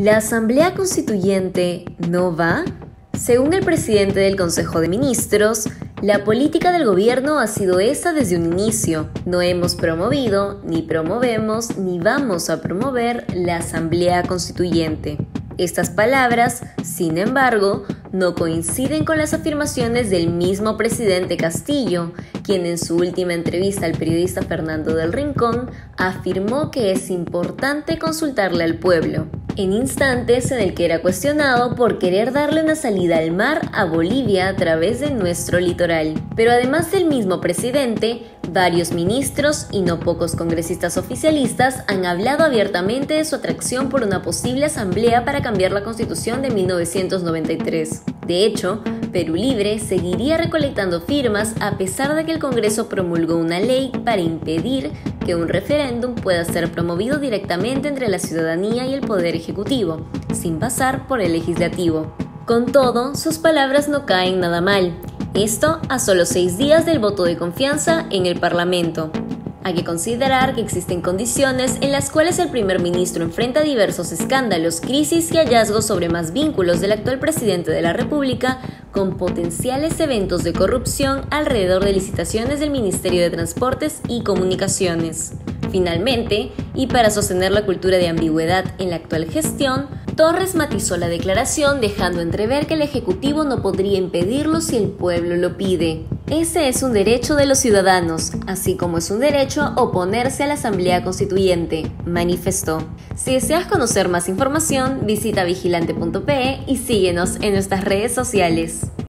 ¿La Asamblea Constituyente no va? Según el presidente del Consejo de Ministros, la política del gobierno ha sido esa desde un inicio. No hemos promovido, ni promovemos, ni vamos a promover la Asamblea Constituyente. Estas palabras, sin embargo, no coinciden con las afirmaciones del mismo presidente Castillo, quien en su última entrevista al periodista Fernando del Rincón afirmó que es importante consultarle al pueblo, en instantes en el que era cuestionado por querer darle una salida al mar a Bolivia a través de nuestro litoral. Pero además del mismo presidente, varios ministros y no pocos congresistas oficialistas han hablado abiertamente de su atracción por una posible asamblea para cambiar la Constitución de 1993. De hecho, Perú Libre seguiría recolectando firmas a pesar de que el Congreso promulgó una ley para impedir que un referéndum pueda ser promovido directamente entre la ciudadanía y el Poder Ejecutivo, sin pasar por el Legislativo. Con todo, sus palabras no caen nada mal. Esto a solo 6 días del voto de confianza en el Parlamento. Hay que considerar que existen condiciones en las cuales el primer ministro enfrenta diversos escándalos, crisis y hallazgos sobre más vínculos del actual presidente de la República con potenciales eventos de corrupción alrededor de licitaciones del Ministerio de Transportes y Comunicaciones. Finalmente, y para sostener la cultura de ambigüedad en la actual gestión, Torres matizó la declaración dejando entrever que el Ejecutivo no podría impedirlo si el pueblo lo pide. Ese es un derecho de los ciudadanos, así como es un derecho oponerse a la Asamblea Constituyente, manifestó. Si deseas conocer más información, visita vigilante.pe y síguenos en nuestras redes sociales.